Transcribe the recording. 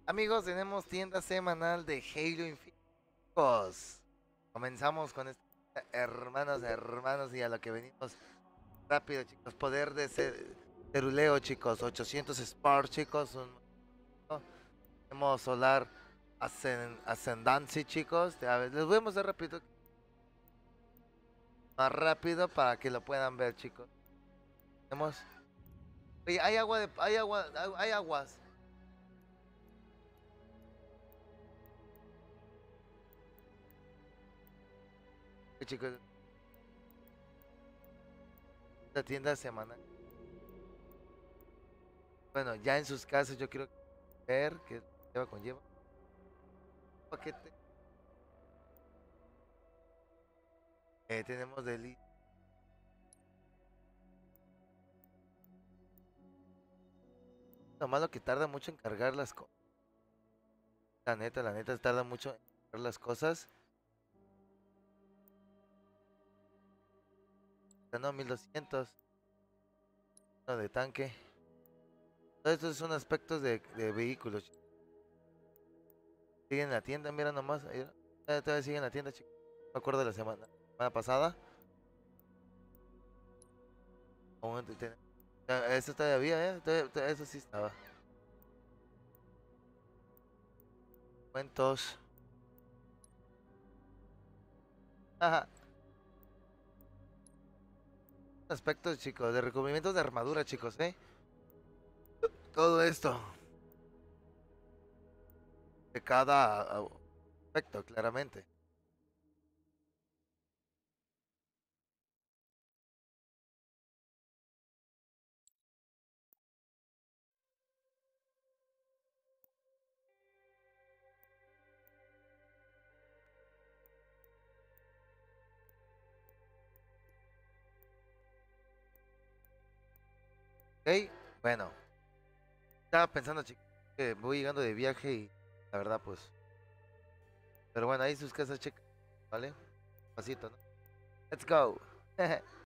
Amigos, tenemos tienda semanal de Halo Infinite. Comenzamos con este hermanos, y a lo que venimos rápido, chicos. Poder de ceruleo, chicos. 800 Spark, chicos. Tenemos Solar Ascendancy, chicos. A ver, les voy a mostrar rápido. Más rápido para que lo puedan ver, chicos. Tenemos. Oye, hay aguas. Chicos, la tienda semanal. Bueno, ya en sus casas yo quiero ver qué conlleva. Paquete. Tenemos del. Lo malo que tarda mucho en cargar las cosas. La neta, tarda mucho en cargar las cosas. No, 1200. No, de tanque. Todos estos son aspectos de vehículos. Siguen en la tienda, mira nomás. Todavía siguen en la tienda, chicos. No me acuerdo de la semana pasada. Eso todavía, eso sí estaba. Cuentos. Ajá. Aspectos, chicos, de recubrimientos de armadura, chicos, Todo esto. De cada aspecto, claramente. Ok, bueno. Estaba pensando, chicos, que voy llegando de viaje y la verdad, pues. Pero bueno, ahí sus casas, chicas, ¿vale? Pasito, ¿no? Let's go.